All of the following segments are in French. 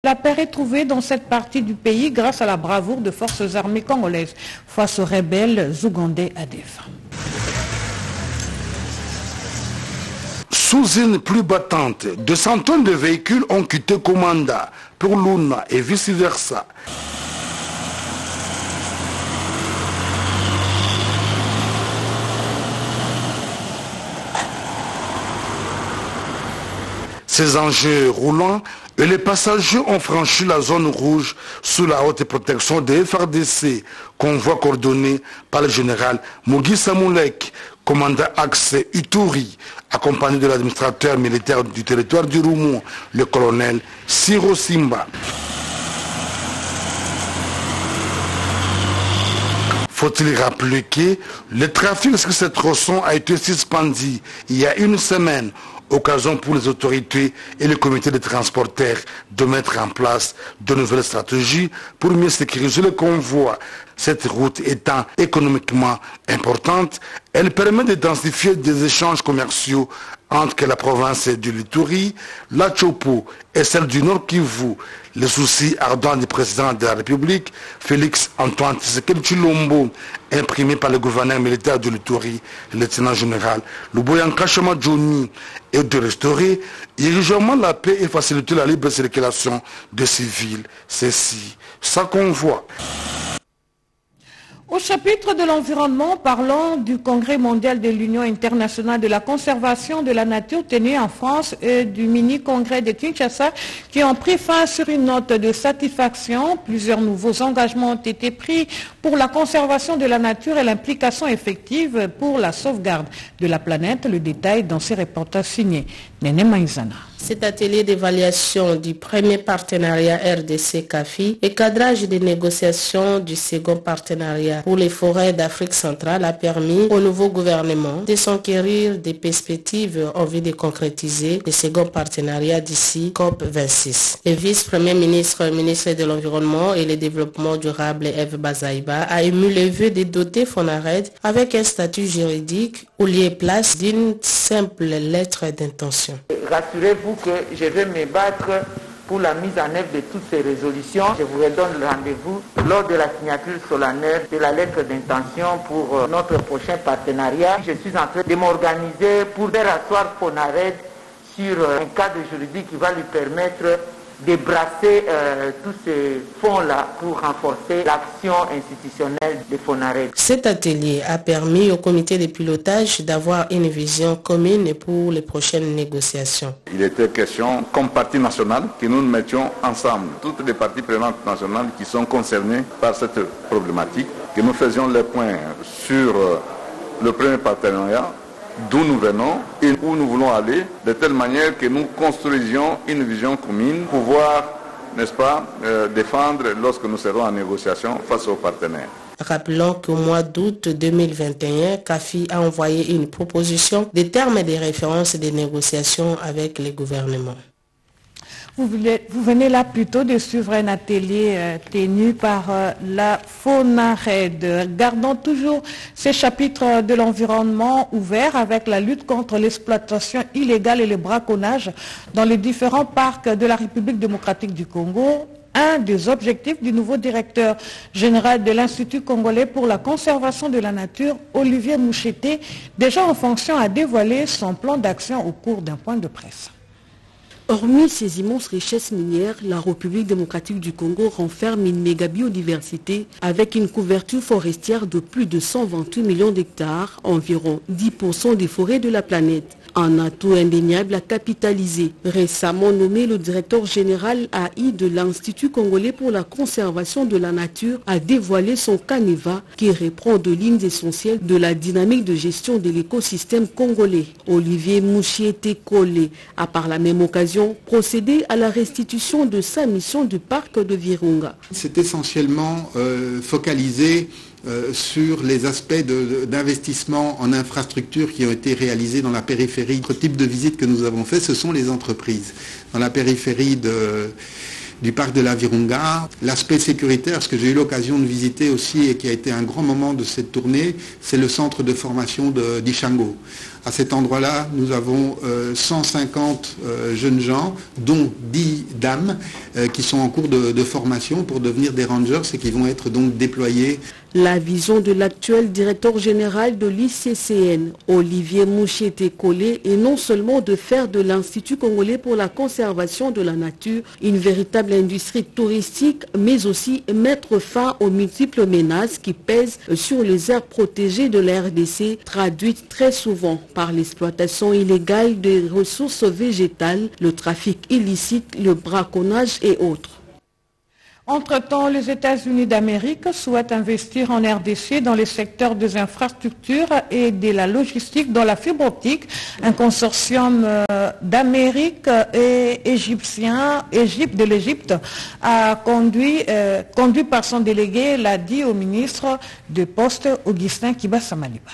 La paix est trouvée dans cette partie du pays grâce à la bravoure de forces armées congolaises face aux rebelles ougandais ADF. Sous une pluie battante, 200 tonnes de véhicules ont quitté Komanda pour Luna et vice-versa. Ces engins roulants et les passagers ont franchi la zone rouge sous la haute protection des FRDC, convoi coordonné par le général Mugi Samoulek, commandant axe Ituri, accompagné de l'administrateur militaire du territoire du Roumou, le colonel Siro Simba. Faut-il rappeler que le trafic sur cette tronçon a été suspendu il y a une semaine, occasion pour les autorités et le comité des transporteurs de mettre en place de nouvelles stratégies pour mieux sécuriser le convoi. Cette route étant économiquement importante, elle permet de densifier des échanges commerciaux entre la province du Ituri, la Chopo et celle du Nord Kivu. Les soucis ardents du président de la République, Félix Antoine Tshisekedi Tshilombo, imprimés par le gouverneur militaire de l'Ituri, le lieutenant général Luboyanka Chama Johnny, et de restaurer irrégulièrement la paix et faciliter la libre circulation des civils. Ceci, ça convoi. Au chapitre de l'environnement, parlons du Congrès mondial de l'Union internationale de la conservation de la nature tenu en France et du mini-congrès de Kinshasa qui ont pris fin sur une note de satisfaction. Plusieurs nouveaux engagements ont été pris pour la conservation de la nature et l'implication effective pour la sauvegarde de la planète. Le détail dans ces reportages signés Néné Maïzana. Cet atelier d'évaluation du premier partenariat RDC-CAFI et cadrage des négociations du second partenariat pour les forêts d'Afrique centrale a permis au nouveau gouvernement de s'enquérir des perspectives en vue de concrétiser le second partenariat d'ici COP26. Le vice-premier ministre, ministre de l'Environnement et le Développement durable, Eve Bazaïba, a ému le vœu de doter FONARED avec un statut juridique au lieu et place d'une simple lettre d'intention. Rassurez-vous que je vais me battre pour la mise en œuvre de toutes ces résolutions. Je vous redonne rendez-vous lors de la signature solennelle de la lettre d'intention pour notre prochain partenariat. Je suis en train de m'organiser pour faire asseoir FONARED sur un cadre juridique qui va lui permettre de brasser tous ces fonds-là pour renforcer l'action institutionnelle de FONARED. Cet atelier a permis au comité de pilotage d'avoir une vision commune pour les prochaines négociations. Il était question, comme parti national, que nous nous mettions ensemble, toutes les parties prenantes nationales qui sont concernées par cette problématique, que nous faisions les points sur le premier partenariat, d'où nous venons et où nous voulons aller, de telle manière que nous construisions une vision commune pour pouvoir, n'est-ce pas, défendre lorsque nous serons en négociation face aux partenaires. Rappelons qu'au mois d'août 2021, CAFI a envoyé une proposition des termes et des références des négociations avec les gouvernements. Vous venez là plutôt de suivre un atelier tenu par la FONARED. Gardons toujours ces chapitres de l'environnement ouverts avec la lutte contre l'exploitation illégale et le braconnage dans les différents parcs de la République démocratique du Congo. Un des objectifs du nouveau directeur général de l'Institut congolais pour la conservation de la nature, Olivier Moucheté, déjà en fonction, a dévoilé son plan d'action au cours d'un point de presse. Hormis ces immenses richesses minières, la République démocratique du Congo renferme une méga biodiversité avec une couverture forestière de plus de 128 millions d'hectares, environ 10% des forêts de la planète. Un atout indéniable à capitaliser. Récemment nommé, le directeur général AI de l'Institut congolais pour la conservation de la nature a dévoilé son canevas qui reprend deux lignes essentielles de la dynamique de gestion de l'écosystème congolais. Olivier Mouchiete Collé a par la même occasion procédé à la restitution de sa mission du parc de Virunga. C'est essentiellement focalisé sur les aspects d'investissement en infrastructures qui ont été réalisés dans la périphérie. L'autre type de visite que nous avons fait, ce sont les entreprises. Dans la périphérie du parc de la Virunga. L'aspect sécuritaire, ce que j'ai eu l'occasion de visiter aussi et qui a été un grand moment de cette tournée, c'est le centre de formation d'Ishango. À cet endroit-là, nous avons 150 jeunes gens, dont 10 dames, qui sont en cours de formation pour devenir des rangers et qui vont être donc déployés. La vision de l'actuel directeur général de l'ICCN, Olivier Mouchété-Collé, est non seulement de faire de l'Institut congolais pour la conservation de la nature une véritable industrie touristique, mais aussi mettre fin aux multiples menaces qui pèsent sur les aires protégées de la RDC, traduites très souvent par l'exploitation illégale des ressources végétales, le trafic illicite, le braconnage et autres. Entre-temps, les États-Unis d'Amérique souhaitent investir en RDC dans les secteurs des infrastructures et de la logistique dans la fibre optique. Un consortium d'Amérique et Égypte de l'Égypte a conduit par son délégué, l'a dit au ministre de Poste, Augustin Kiba-Samaliba.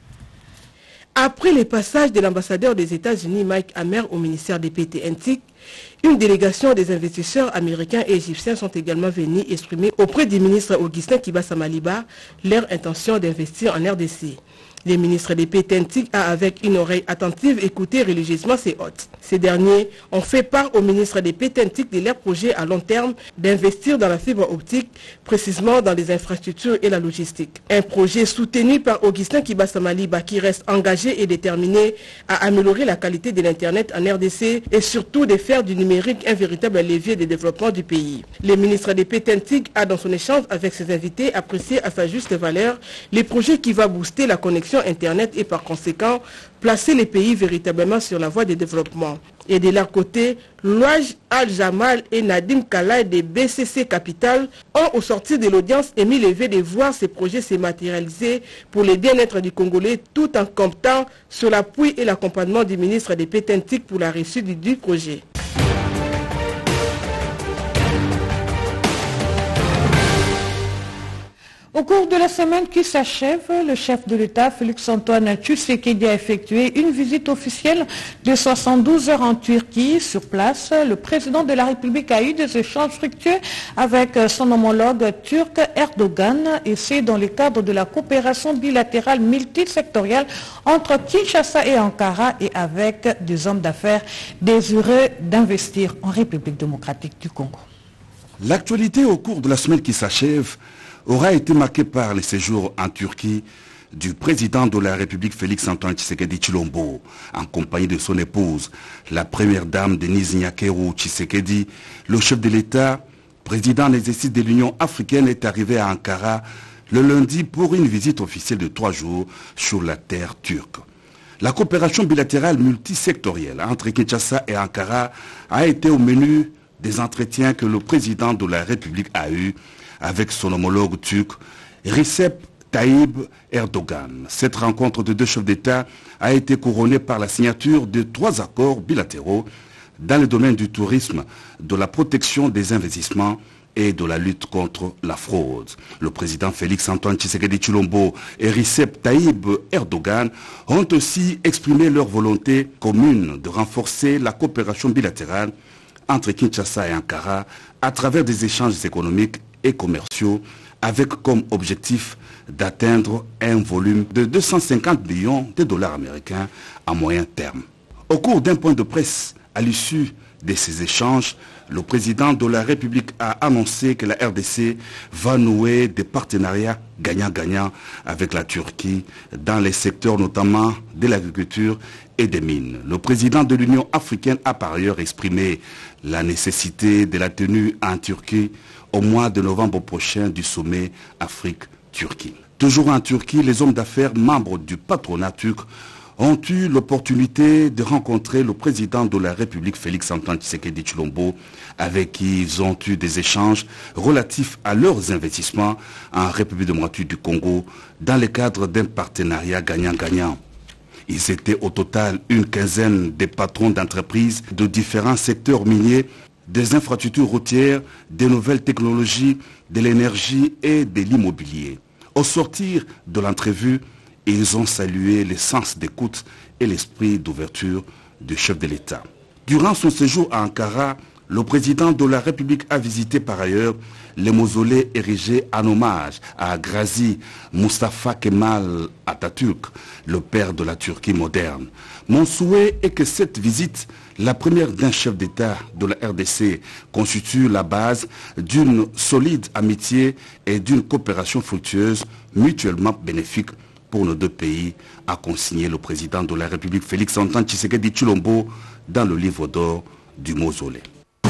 Après les passages de l'ambassadeur des États-Unis Mike Hammer au ministère des PTNTIC, une délégation des investisseurs américains et égyptiens sont également venus exprimer auprès du ministre Augustin Kiba-Samaliba leur intention d'investir en RDC. Les ministres des PTNTIC a avec une oreille attentive écouté religieusement ces hôtes. Ces derniers ont fait part au ministre des PTNTIC de leur projet à long terme d'investir dans la fibre optique, précisément dans les infrastructures et la logistique. Un projet soutenu par Augustin Kiba-Samaliba qui reste engagé et déterminé à améliorer la qualité de l'Internet en RDC et surtout de faire du numérique un véritable levier de développement du pays. Le ministre des PTNTIC a dans son échange avec ses invités apprécié à sa juste valeur les projets qui vont booster la connexion Internet et par conséquent placer les pays véritablement sur la voie de développement. Et de leur côté, Louaj Al-Jamal et Nadim Kalay des BCC Capital ont, au sortir de l'audience, émis le vœu de voir ces projets se matérialiser pour le bien-être du Congolais tout en comptant sur l'appui et l'accompagnement du ministre des PTNTIC pour la réussite du projet. Au cours de la semaine qui s'achève, le chef de l'État, Félix-Antoine Tshisekedi, a effectué une visite officielle de 72 heures en Turquie. Sur place, le président de la République a eu des échanges fructueux avec son homologue turc Erdogan, et c'est dans le cadre de la coopération bilatérale multisectorielle entre Kinshasa et Ankara et avec des hommes d'affaires désireux d'investir en République démocratique du Congo. L'actualité au cours de la semaine qui s'achève aura été marqué par les séjours en Turquie du président de la République Félix-Antoine Tshisekedi Tshilombo, en compagnie de son épouse, la première dame Denise Nyakeru Tshisekedi. Le chef de l'État, président en exercice de l'Union africaine, est arrivé à Ankara le lundi pour une visite officielle de 3 jours sur la terre turque. La coopération bilatérale multisectorielle entre Kinshasa et Ankara a été au menu des entretiens que le président de la République a eus avec son homologue turc, Recep Tayyip Erdogan. Cette rencontre de deux chefs d'État a été couronnée par la signature de 3 accords bilatéraux dans le domaine du tourisme, de la protection des investissements et de la lutte contre la fraude. Le président Félix-Antoine Tshisekedi Tshilombo et Recep Tayyip Erdogan ont aussi exprimé leur volonté commune de renforcer la coopération bilatérale entre Kinshasa et Ankara à travers des échanges économiques et commerciaux avec comme objectif d'atteindre un volume de 250 millions de dollars américains à moyen terme. Au cours d'un point de presse à l'issue de ces échanges, le président de la République a annoncé que la RDC va nouer des partenariats gagnant-gagnant avec la Turquie dans les secteurs notamment de l'agriculture et des mines. Le président de l'Union africaine a par ailleurs exprimé la nécessité de la tenue en Turquie au mois de novembre prochain du sommet Afrique-Turquie. Toujours en Turquie, les hommes d'affaires membres du patronat turc ont eu l'opportunité de rencontrer le président de la République Félix-Antoine Tshisekedi Tshilombo, avec qui ils ont eu des échanges relatifs à leurs investissements en République démocratique du Congo dans le cadre d'un partenariat gagnant-gagnant. Ils étaient au total une quinzaine de patrons d'entreprises de différents secteurs miniers, des infrastructures routières, des nouvelles technologies, de l'énergie et de l'immobilier. Au sortir de l'entrevue, ils ont salué le sens d'écoute et l'esprit d'ouverture du chef de l'État. Durant son séjour à Ankara, Le président de la République a visité par ailleurs les mausolées érigés en hommage à Gazi Mustafa Kemal Atatürk, le père de la Turquie moderne. Mon souhait est que cette visite, la première d'un chef d'État de la RDC, constitue la base d'une solide amitié et d'une coopération fructueuse mutuellement bénéfique pour nos deux pays, a consigné le président de la République Félix-Antoine Tshisekedi Tshilombo dans le livre d'or du mausolée.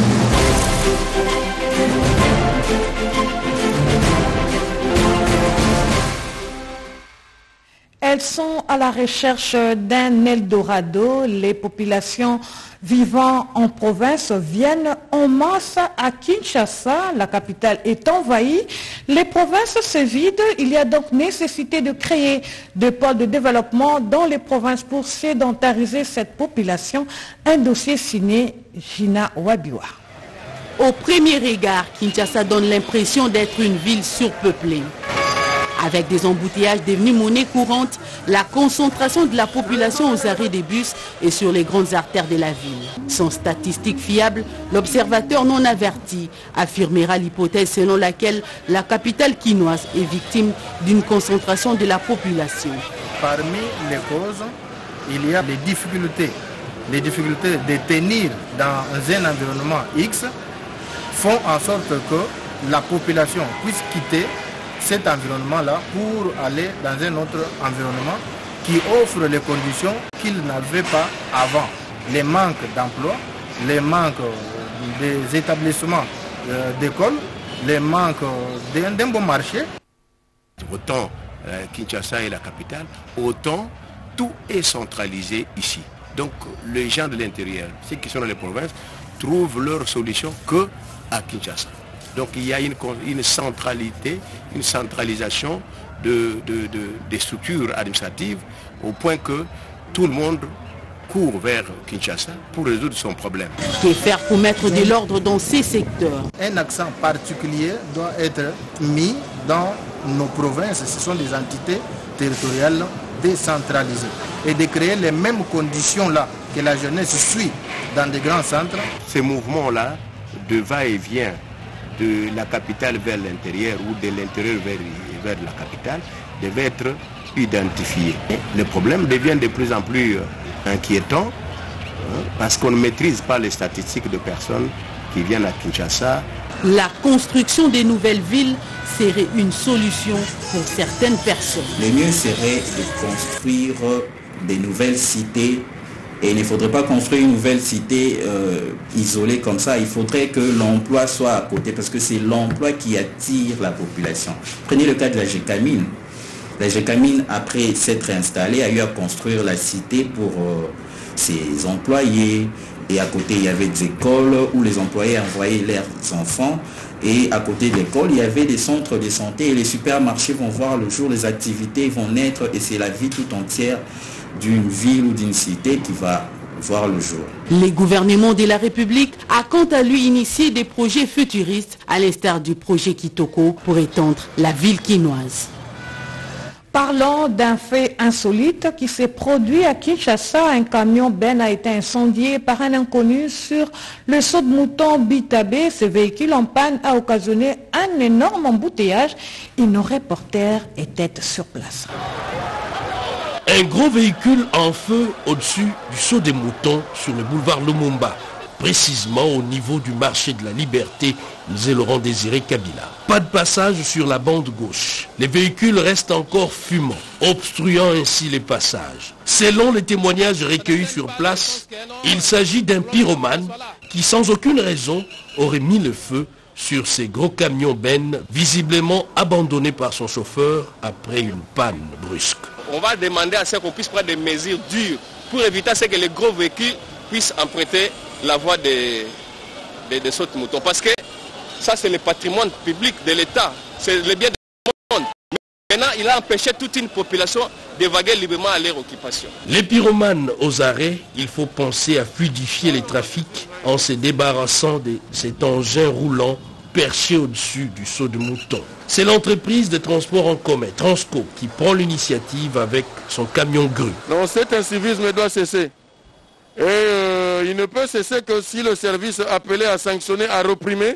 Elles sont à la recherche d'un Eldorado. Les populations vivant en province viennent en masse à Kinshasa. La capitale est envahie. Les provinces se vident. Il y a donc nécessité de créer des pôles de développement dans les provinces pour sédentariser cette population. Un dossier signé Gina Wabiwa. Au premier regard, Kinshasa donne l'impression d'être une ville surpeuplée. Avec des embouteillages devenus monnaie courante, la concentration de la population aux arrêts des bus et sur les grandes artères de la ville. Sans statistiques fiables, l'observateur non averti affirmera l'hypothèse selon laquelle la capitale quinoise est victime d'une concentration de la population. Parmi les causes, il y a les difficultés de tenir dans un environnement X font en sorte que la population puisse quitter cet environnement-là pour aller dans un autre environnement qui offre les conditions qu'ils n'avaient pas avant. Les manques d'emploi, les manques des établissements d'école, les manques d'un bon marché. Autant Kinshasa est la capitale, autant tout est centralisé ici. Donc les gens de l'intérieur, ceux qui sont dans les provinces, trouvent leur solution que à Kinshasa. Donc il y a une centralité, une centralisation des structures administratives au point que tout le monde court vers Kinshasa pour résoudre son problème. Que faire pour mettre de l'ordre dans ces secteurs? Un accent particulier doit être mis dans nos provinces. Ce sont des entités territoriales décentralisées. Et de créer les mêmes conditions-là que la jeunesse suit dans des grands centres. Ces mouvements-là de va-et-vient de la capitale vers l'intérieur ou de l'intérieur vers la capitale devait être identifié. Le problème devient de plus en plus inquiétant parce qu'on ne maîtrise pas les statistiques de personnes qui viennent à Kinshasa. La construction des nouvelles villes serait une solution pour certaines personnes. Le mieux serait de construire des nouvelles cités. Et il ne faudrait pas construire une nouvelle cité isolée comme ça. Il faudrait que l'emploi soit à côté parce que c'est l'emploi qui attire la population. Prenez le cas de la Gécamine. La Gécamine, après s'être installée, a eu à construire la cité pour ses employés. Et à côté, il y avait des écoles où les employés envoyaient leurs enfants. Et à côté de l'école, il y avait des centres de santé. Et les supermarchés vont voir le jour, les activités vont naître. Et c'est la vie tout entière d'une ville ou d'une cité qui va voir le jour. Le gouvernement de la République a quant à lui initié des projets futuristes à l'instar du projet Kitoko pour étendre la ville quinoise. Parlons d'un fait insolite qui s'est produit à Kinshasa. Un camion Ben a été incendié par un inconnu sur le saut de mouton Bitabé. Ce véhicule en panne a occasionné un énorme embouteillage et nos reporters étaient sur place. Un gros véhicule en feu au-dessus du saut des moutons sur le boulevard Lumumba, précisément au niveau du marché de la Liberté, disait Laurent Désiré Kabila. Pas de passage sur la bande gauche. Les véhicules restent encore fumants, obstruant ainsi les passages. Selon les témoignages recueillis sur place, il s'agit d'un pyromane qui, sans aucune raison, aurait mis le feu sur ces gros camions Ben, visiblement abandonnés par son chauffeur après une panne brusque. On va demander à ce qu'on puisse prendre des mesures dures pour éviter que les gros véhicules puissent emprunter la voie des sauts de moutons. Parce que ça, c'est le patrimoine public de l'État, c'est le bien du monde. Maintenant, il a empêché toute une population d'évaguer librement à leur occupation. Les pyromanes aux arrêts, il faut penser à fluidifier les trafics en se débarrassant de cet engin roulant perché au-dessus du saut de mouton. C'est l'entreprise de transport en commun, Transco, qui prend l'initiative avec son camion grue. Non, cet incivisme doit cesser. Et il ne peut cesser que si le service appelé à sanctionner, à réprimer,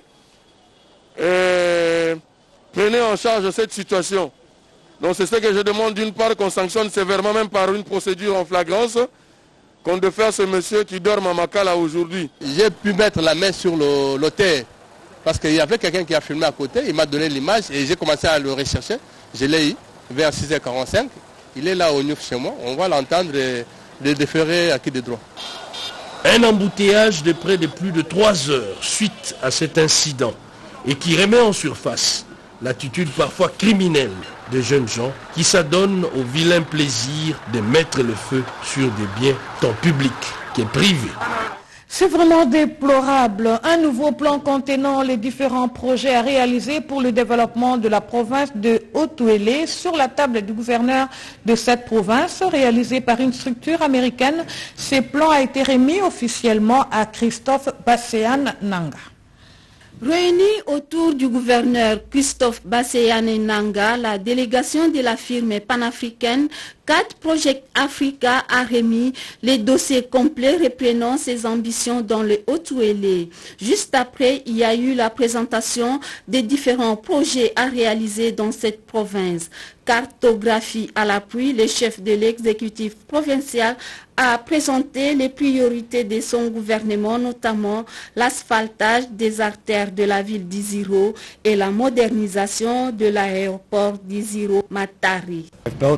prenez en charge cette situation. Donc c'est ce que je demande d'une part qu'on sanctionne sévèrement, même par une procédure en flagrance, qu'on de faire ce monsieur qui dort à Makala aujourd'hui. J'ai pu mettre la main sur l'auteur parce qu'il y avait quelqu'un qui a filmé à côté, il m'a donné l'image et j'ai commencé à le rechercher. Je l'ai eu vers 6h45, il est là au Niouf chez moi, on va l'entendre de déférer à qui de droit. Un embouteillage de près de plus de 3 heures suite à cet incident et qui remet en surface l'attitude parfois criminelle de jeunes gens qui s'adonnent au vilain plaisir de mettre le feu sur des biens tant publics que privés. C'est vraiment déplorable. Un nouveau plan contenant les différents projets à réaliser pour le développement de la province de Haut-Ouélé sur la table du gouverneur de cette province, réalisé par une structure américaine. Ce plan a été remis officiellement à Christophe Basséane Nanga. Réunis autour du gouverneur Christophe Basséane Nanga, la délégation de la firme panafricaine 4 Project Africa a remis les dossiers complets reprenant ses ambitions dans le Haut-Ouélé. Juste après, il y a eu la présentation des différents projets à réaliser dans cette province. Cartographie à l'appui, le chef de l'exécutif provincial a présenté les priorités de son gouvernement, notamment l'asphaltage des artères de la ville d'Iziro et la modernisation de l'aéroport d'Iziro-Matari.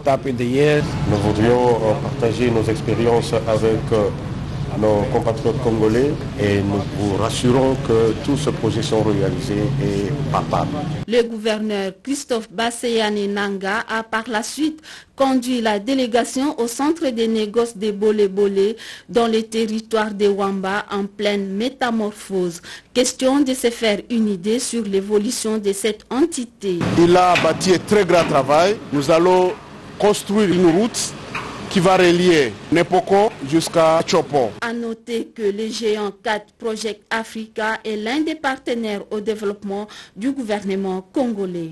Nous voudrions partager nos expériences avec nos compatriotes congolais et nous vous rassurons que tous ces projets sont réalisés et palpables. Le gouverneur Christophe Basséane Nanga a par la suite conduit la délégation au centre des négoces de Bolé-Bolé dans le territoire de Wamba en pleine métamorphose. Question de se faire une idée sur l'évolution de cette entité. Il a bâti un très grand travail. Nous allons construire une route qui va relier Nepoko jusqu'à Chopo. A noter que le géant 4 Project Africa est l'un des partenaires au développement du gouvernement congolais.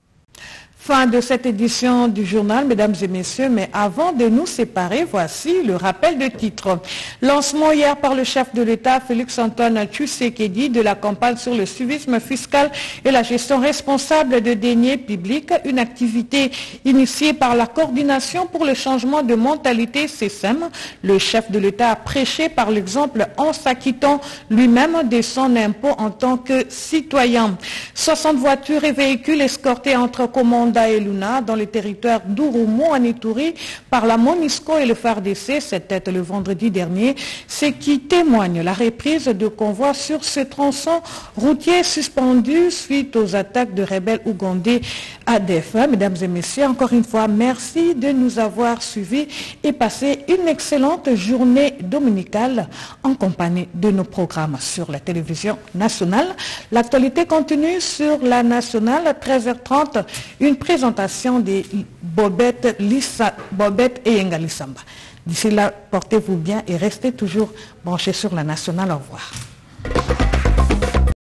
Fin de cette édition du journal, mesdames et messieurs, mais avant de nous séparer, voici le rappel de titre. Lancement hier par le chef de l'État, Félix-Antoine Tshisekedi, de la campagne sur le suivisme fiscal et la gestion responsable de deniers publics, une activité initiée par la coordination pour le changement de mentalité CESEM. Le chef de l'État a prêché par l'exemple en s'acquittant lui-même de son impôt en tant que citoyen. 60 voitures et véhicules escortés entre commandes et Luna dans le territoire d'Urumu en Ituri par la MONUSCO et le FARDC, c'était le vendredi dernier, ce qui témoigne la reprise de convois sur ce tronçon routier suspendu suite aux attaques de rebelles ougandais ADF. Mesdames et messieurs, encore une fois, merci de nous avoir suivis et passez une excellente journée dominicale en compagnie de nos programmes sur la télévision nationale. L'actualité continue sur la nationale à 13h30, une présentation de Bobette et Yenga Lissamba. D'ici là, portez-vous bien et restez toujours branchés sur la nationale. Au revoir.